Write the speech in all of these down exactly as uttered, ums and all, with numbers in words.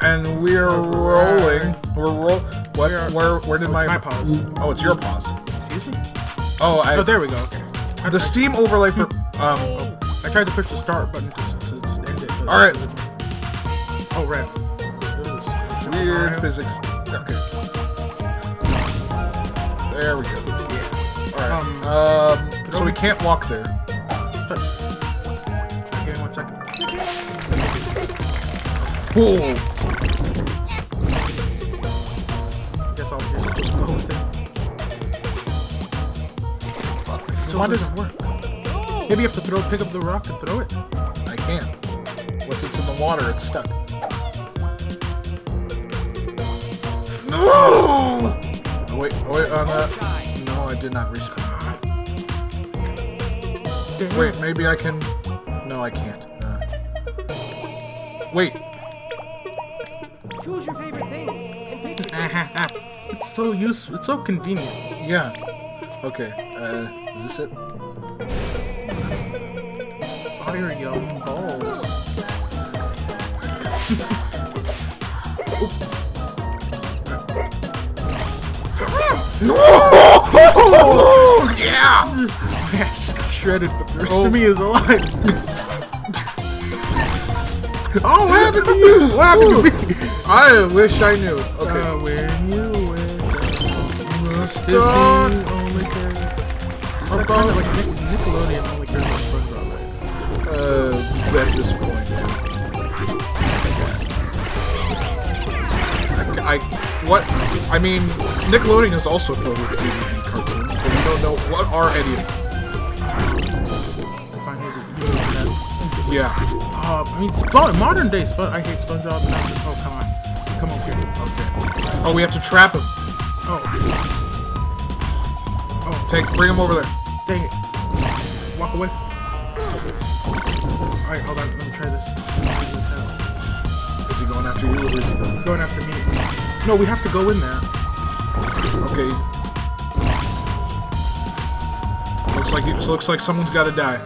And we're rolling. We're roll. What? Where? Where did oh, my my pause? Oh, it's your pause. Excuse me. Oh, I. Oh, there we go. Okay. I, the I, Steam overlay for. Um. Oh, I tried to push the start button to, to end it. All right. Oh, red. Weird physics. Okay. There we go. Yeah. All right. Um. um so we can't walk there. Okay, one second. Cool. I'll just, just go with it. So why does it work? Maybe you have to throw, pick up the rock and throw it. I can't. Once it's in the water, it's stuck. No! Oh, wait, oh, wait, on that. No, I did not respawn. Wait, maybe I can. No, I can't. Uh... Wait. Choose your favorite thing and pick it. It's so useful. It's so convenient. Yeah. Okay. Uh, is this it? Fire young balls. No! Yeah! I just got shredded, but the rest oh. of me is alive. Oh, what happened to you? What happened to me? I wish I knew. Okay. Uh, when you win, Disney Stop. only cares. It's like kind of like Nick Nickelodeon only cares about SpongeBob, right? Uh, at this point. I, I, what? I mean, Nickelodeon is also filled with A D D cartoons, but we don't know what are any of them. Yeah. Uh, I mean, Sp modern day Sp I hate SpongeBob. Oh, come on. Come on, here. Okay. Oh, we have to trap him. Oh. Oh, take, bring him over there. Dang it. Walk away. Alright, hold on. Let me try this. Is he going after you, or is he going? He's going after me. No, we have to go in there. Okay. Looks like it looks like someone's got to die.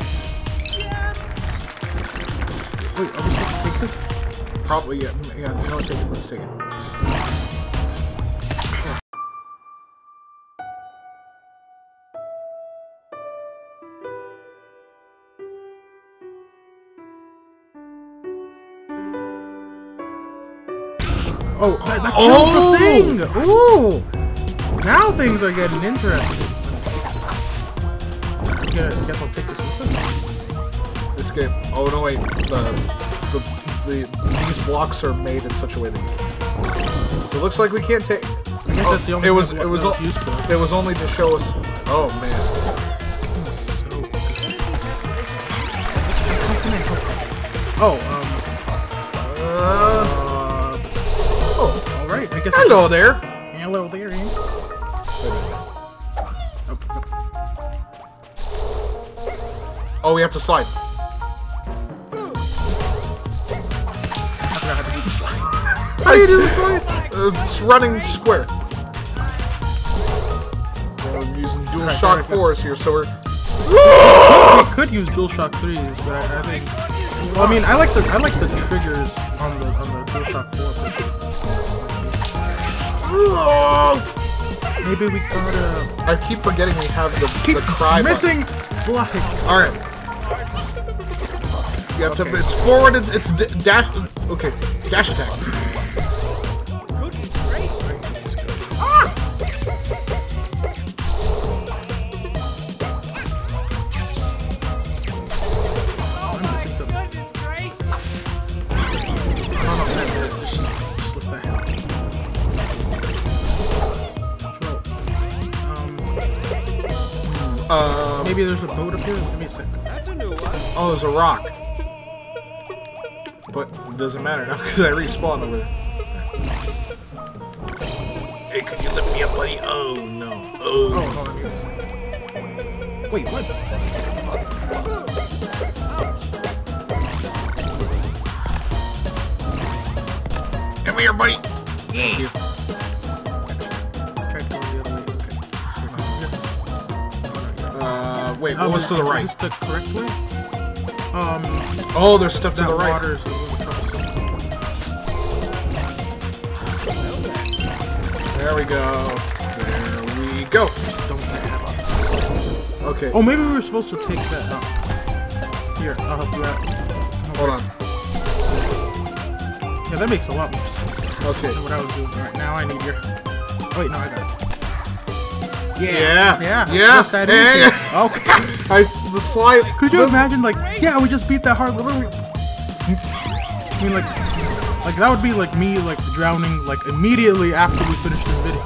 Wait, are we supposed to take this? Probably, yeah. Yeah, you know what? Take it. Let's take it. Oh, that, that kills oh! the thing! Ooh! Now things are getting interesting. I guess I'll take this with us. Escape. Oh no, wait. The, the the these blocks are made in such a way that you can't. So it looks like we can't take. I guess oh, that's the only it was thing it was that was useful. It was only to show us. Oh man. Oh, um. Uh, oh, all right. I guess. Hello I there. Hello there. Eh? Oh, we have to slide. I forgot how to do the slide. How do you do the slide? Uh, it's running square. We're using DualShock fours here, so we're. We could use DualShock threes, but I, I think. Well, I mean, I like the I like the triggers on the on the DualShock four. Maybe we gotta. I keep forgetting we have the Keep the cry missing button. slide. All right. You have Okay. to. It's forward. It's, it's d dash. Okay, dash attack. Ah! I'm missing something. No, no, that's it. Just, just lift that hand. Um, Um, maybe there's a boat up here. Give me a sec. That's a new one. oh, there's a rock. But it doesn't matter now because I respawned over there. Hey, could you lift me up, buddy? Oh no. Oh, Oh. hold on, give me a sec. Wait, what? Come here, buddy. Thank you. Try to go the other way. Okay. Uh, wait, what Um, was to the right? Is this the correct way? Um, Oh, there's stuff to that the right. water is a little troublesome. There we go. There we go. Just don't get out. Okay. Oh, maybe we were supposed to take that up. Here, I'll help you out. Hold on. Yeah, that makes a lot more sense. Okay. Than what I was doing right now. I need your. Wait, no, I got it. Yeah. Yeah. Yeah. Just that yeah. easy. yeah. Okay. I, the slide. Could you the, imagine, like, yeah, we just beat that hard. I mean, like, like that would be like me, like drowning, like immediately after we finish this video.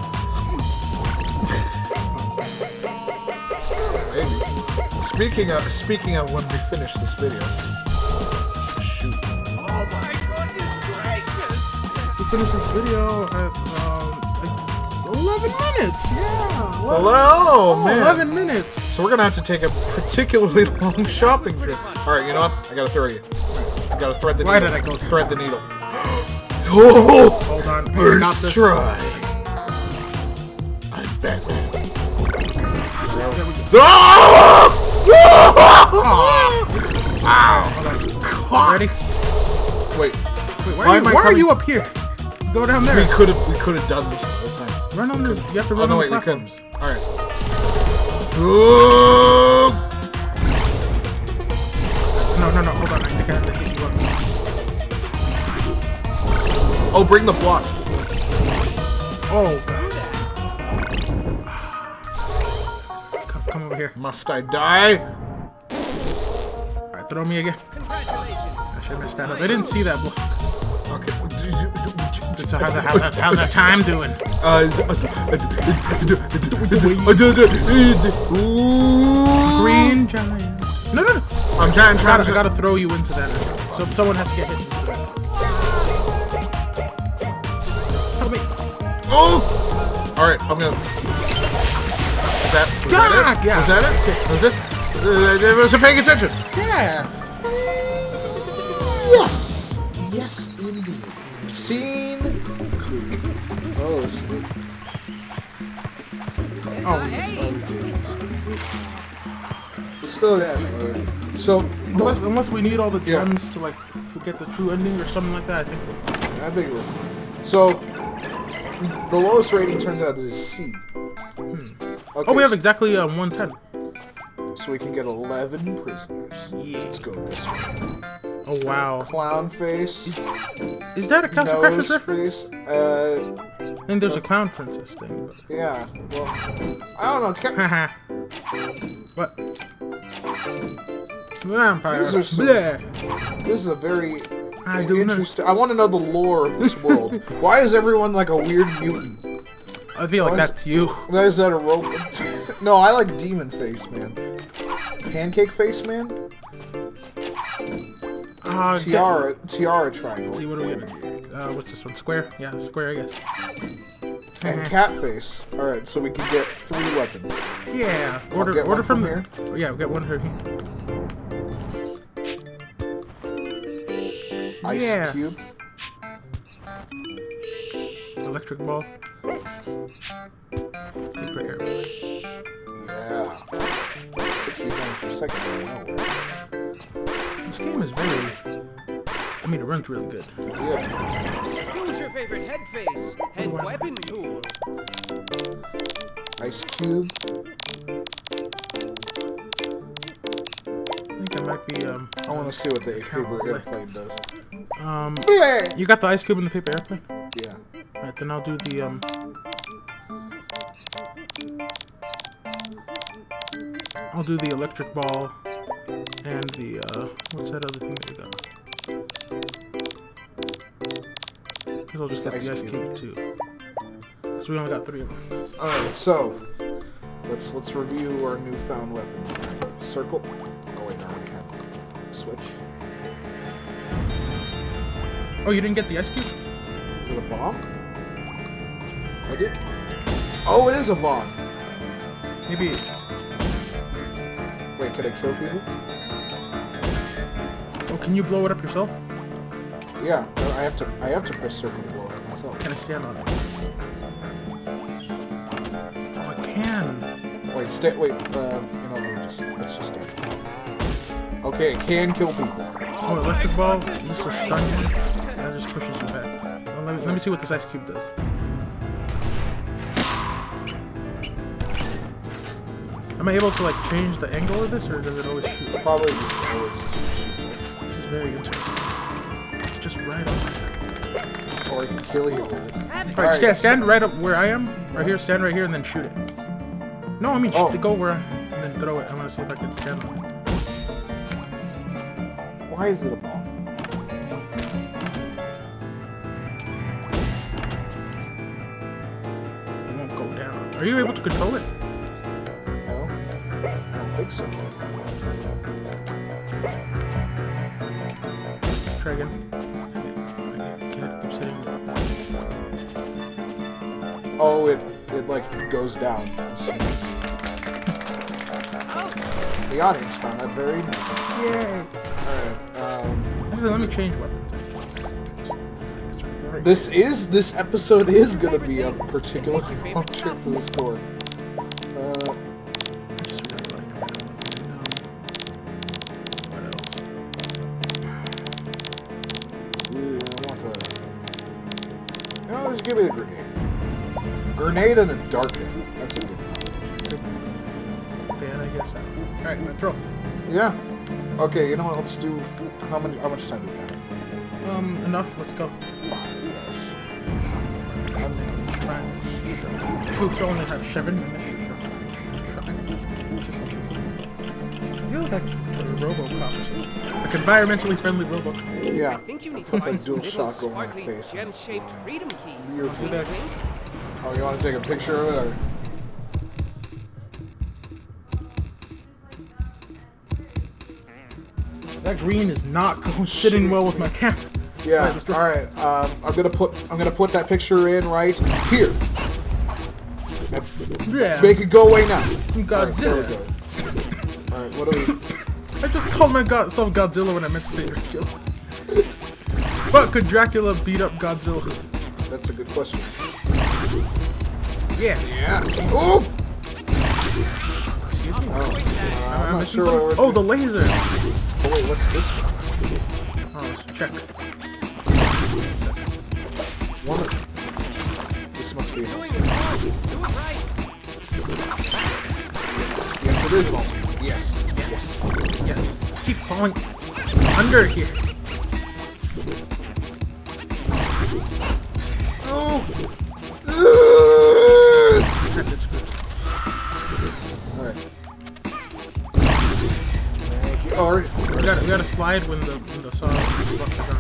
Maybe. Speaking of speaking of when we finish this video. Shoot. Oh my goodness gracious! We finish this video at um, like eleven minutes. Yeah. Hello, man. eleven minutes. So we're gonna have to take a particularly long shopping trip. All right, you know what? I gotta throw you. I gotta thread the Why needle. did I go there? Thread the needle. Oh! Hold on. I got First this. try. I'm Batman. Oh! Ow! Ready? Wait. Wait, why, Why are, you, am I why are coming- you up here? Go down there. We could have we could have done this the whole time. Run on the. You have to Oh run no, on wait, the we couldn't. platforms. All right. Ooh! No, no, no. Hold on. I think I have to hit you up. Oh, bring the block. Oh God. Come, come over here. Must I die? All right, throw me again. Congratulations! I should have messed that up. I didn't see that block. Okay. So how's that, how's that, how's that time doing? Uh, Green giant. No, no, no. I'm trying, I trying gotta, I to. gotta throw you into that. So someone has to get hit into that. Help me. Oh! All right, I'm gonna. Is that? Was God, that it? yeah. Was that it? Was it? Uh, was it paying attention? Yeah. Yes. Yes, indeed. Scene. Oh. this- Oh, Still, yeah. So, unless unless we need all the Yeah. gems to like forget the true ending or something like that, I think we're fine. I think it was. So, the lowest rating turns out is C. Hmm. Okay, Oh, we have so- exactly um one ten. So we can get eleven prisoners. Let's go this way. Oh wow. Clown face. Is that a Castle Crashers Nose reference? face. Uh, I think there's a clown princess thing. But... yeah. Well, I don't know. Ca- Haha. What? Vampire. These are some- Bleh. this is a very I do know. interesting. I want to know the lore of this world. Why is everyone like a weird mutant? I feel like Why is- that's you. Why is that a robot? No, I like demon face, man. Pancake face, man. Uh, Tiara, tiara Let's triangle. see, what are we gonna do? Uh, what's this one? Square? Yeah, square, I guess. And cat face. All right, so we can get three weapons. Yeah. I'll Order, get order one from from here. Oh, yeah, we got one here. Ice Yeah. cube. Electric ball. Paper airplane. Yeah. sixty frames per second. I don't know. This game is very. I mean, it runs really good. Yeah. Who's your favorite head face? Head wow. weapon tool? Ice cube. I think I might be um. I want to see what the paper Count. airplane does. Um. Yeah. You got the ice cube in the paper airplane? Yeah. Alright, then I'll do the um. I'll do the electric ball and the uh. What's that other thing that we got? Because I'll just get the ice cube too. Because we only got three of them. All right. So let's let's review our newfound weapons. Circle. Oh wait, I already have it. Switch. Oh, you didn't get the ice cube? Is it a bomb? I did. Oh, it is a bomb. Maybe. Wait, can I kill people? Oh, can you blow it up yourself? Yeah, I have to. I have to press circle to blow it up myself. Can I stand on it? Oh, I can. Wait, stay. Wait. Uh, you know, let me just let's just stand. Okay, it can kill people. Oh, electric ball. Is this a stun one? That just pushes you back. Well, let me let me see what this ice cube does. Am I able to like change the angle of this, or does it always shoot? Probably just always shoots it. This is very interesting. It's just right up there. Or I can kill you with it. Alright, right. stand, stand right up where I am. Right here, stand right here, and then shoot it. No, I mean, oh. to go where I... and then throw it. I want to see if I can stand on it. Why is it a ball? It won't go down. Are you able to control it? No. I don't think so. Try again. Oh, it it like goes down as soon as the audience found that very nice. Yay! Alright, um Actually, let me change weapons. This is this episode is gonna be a particular long trip to the store. Uh I just really like that one. What else? yeah, I want to No, just give me the grenade. Grenade and a dart gun. That's a good fan, I guess. Alright, Metro. Yeah. Okay, you know what, let's do how many how much time do we have? Um, enough, let's go. Should only have seven minutes. You look like a Robocop. Like environmentally friendly Robocop. Yeah. I think you need to Put find that some dual little shot over my sparkly face. gem-shaped freedom keys. You're Wink, too bad. wink. Oh, you want to take a picture of it? Or? That green is not going sitting well with my camera. Yeah. All right. Um, I'm gonna put I'm gonna put that picture in right here. Yeah. Make it go away now. Godzilla. All right, all right, what do we? I just called myself Godzilla when I meant to say Dracula. But could Dracula beat up Godzilla? That's a good question. Yeah. Yeah. Oh. Excuse me. Oh, uh, I'm, I'm not sure. some... Oh, the laser. Oh wait, what's this one? Oh, let's check. One of... This must be an alternate. Do it right. Yes, it is an alternate. Yes. Yes. Yes. Keep falling under here. Oh. That's it. All right. Thank you. All right. We gotta, we gotta slide when the when the saw buttons are on.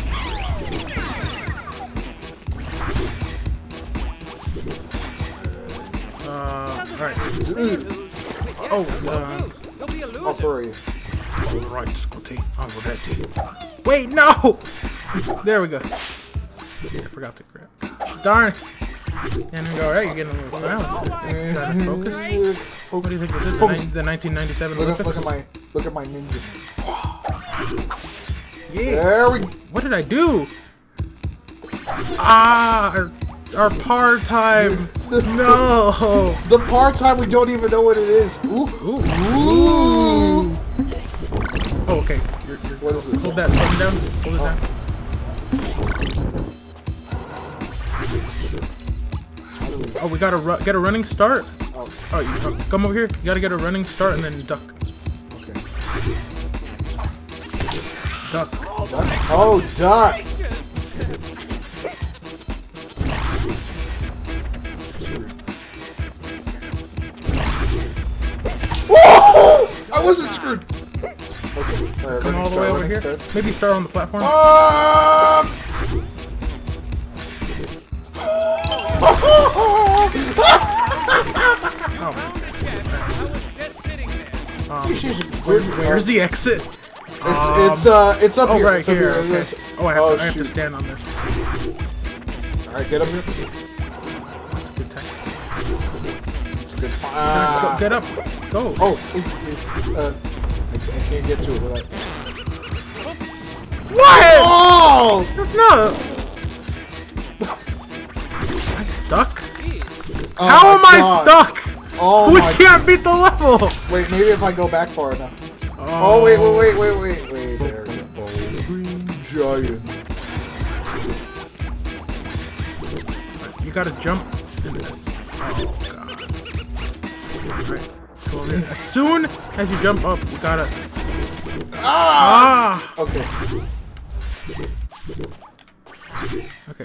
Uh, alright. Oh, uh, I'll throw you. Alright, Scotty. I'm ready. Wait, no! There we go. I forgot to grab. Darn. And we go, alright, you're getting a little sound. Try to focus. What do you think this is? The, the nineteen ninety-seven look Olympics? At, look at my look at my ninja. Yeah. There we go. What did I do? Ah, our, our par time. No. The par time, we don't even know what it is. Ooh. Ooh. Ooh. Oh, okay. You're, you're, what is this? Hold that button down. Hold it oh. down. Oh, we gotta ru get a running start. Oh, oh you, uh, come over here. You gotta get a running start and then duck. Okay. Duck. Duck? Oh, duck. Whoa! I wasn't screwed. Okay. Uh, Come all the way over here. Start. Maybe start on the platform. Um. Oh. Um, where, where's the exit? It's um, it's uh it's up oh, here. right it's up here. here. Okay. Oh, I have, oh, to, I have to shoot. stand on this. All right, get up here. That's a good tech. It's a good. Go, Ah. get up. Go. Oh, uh, I, I can't get to it without. What? Oh! That's not. Am I stuck? Oh How am God. I stuck? Oh We my can't beat the level. Wait, maybe if I go back far enough. Oh, Oh, wait, wait, wait, wait, wait, wait. There we go. Green giant. You gotta jump in this. Oh god. Right. Go over here. As soon as you jump up, you gotta. Ah! Ah! Okay. Okay.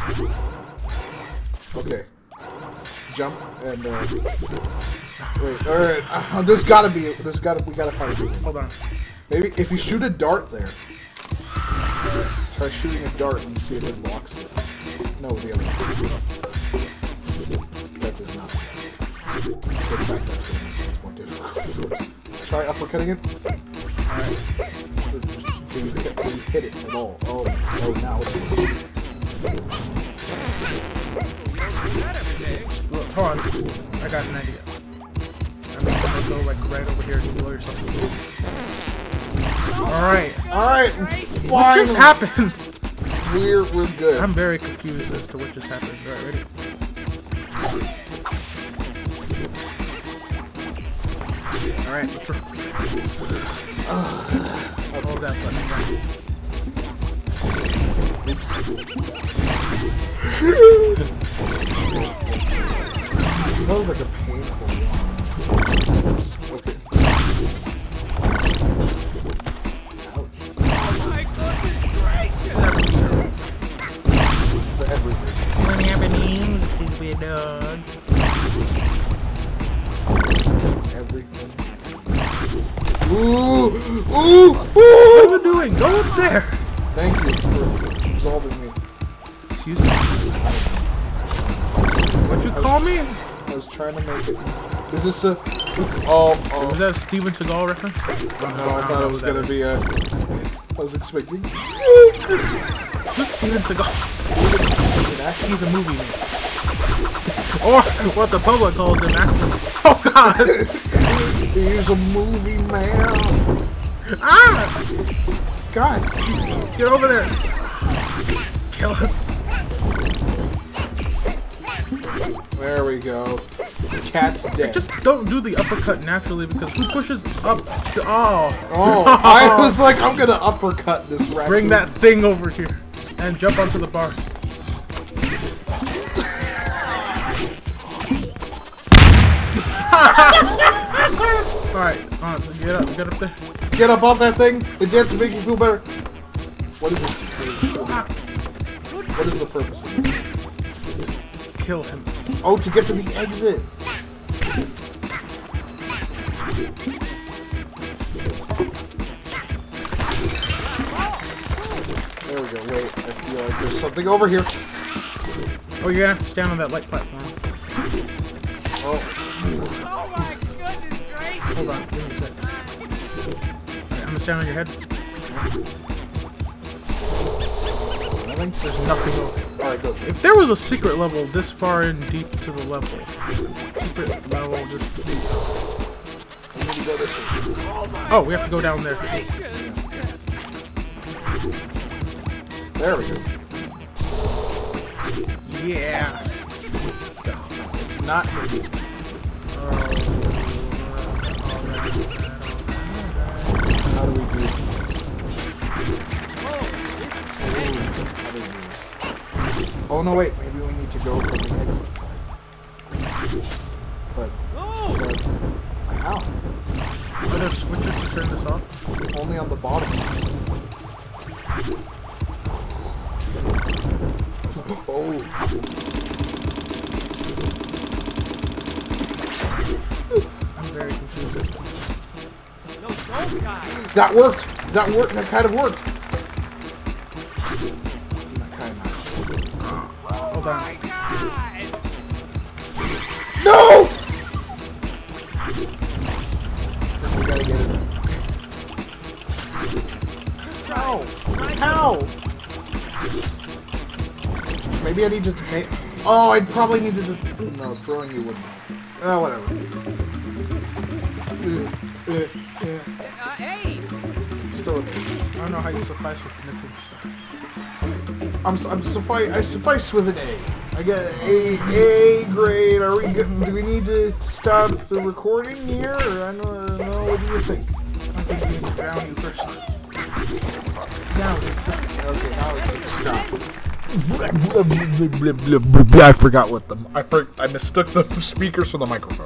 Okay. Jump and uh. Wait. All right. Uh, there's gotta be. There's gotta. We gotta find a beacon. Hold on. Maybe if you shoot a dart there. Try shooting a dart and see if it blocks it. No, the other one. That does not. In fact, that's going to make things more difficult for us. Try uppercutting it. Alright. Can you, hit, can you hit it at all? Oh, oh now it's working. Hold on. I got an idea. I'm just gonna go like right over here and blow yourself away. Alright. Alright, What just happened? We're, we're good. I'm very confused as to what just happened. Alright, ready? Alright, let's try. I'll hold that button down. That was like a painful one. Okay. What happened, stupid dog? Everything. Ooh! Ooh! Ooh! What are you doing? Go up there! Thank you for absolving me. Excuse me? What'd you call me? I was trying to make it. Is this a... Oh, oh. Was that a Steven Seagal reference? Oh, no, I thought it was going to be a... I was expecting... Who's Steven Seagal? He's a movie man. Or what the public calls him actor. Oh god! He's a movie man. Ah! God. Get over there! Kill him. There we go. The cat's dead. Just don't do the uppercut naturally because who pushes up to... Oh! Oh, I was like, I'm gonna uppercut this raccoon. Bring that thing over here and jump onto the bars. Alright, alright, so get up, get up there. Get up off that thing. The dance will make you feel better. What is this? What is the purpose of this? Kill him. Oh, to get to the exit. There we go. Wait, I feel like there's something over here. Oh, you're gonna have to stand on that light platform. Oh. Oh my goodness gracious! Hold on, give me a sec. Alright, I'm gonna stand on your head. Nothing? There's nothing over. Alright, go. If there was a secret level this far in deep to the level, secret level just deep. I need to go this way. Oh, we have to go down there. There we go. Yeah. Let's go. It's not hidden. How do we do this? Oh no, wait. Maybe we need to go from the exit side. But, but how? Are there switches to turn this off? Only on the bottom. Oh. I'm very confused as to No, don't die. That worked! That worked! That kind of worked! That kind of. Hold on. My God! No! We gotta get it. How? How? Maybe I need to... Make, oh, I'd probably need to... No, throwing you wouldn't. Oh, whatever. Uh, uh, uh. Uh, hey! Still a I don't know how you suffice with missing stuff. I'm I'm suffice I suffice with an A. I get A A grade. Are we good? Do we need to stop the recording here? Or I don't know. What do you think? I think we need to drown you first. Now it's Okay, now we can stop. I forgot what the I for, I mistook the speakers for the microphone.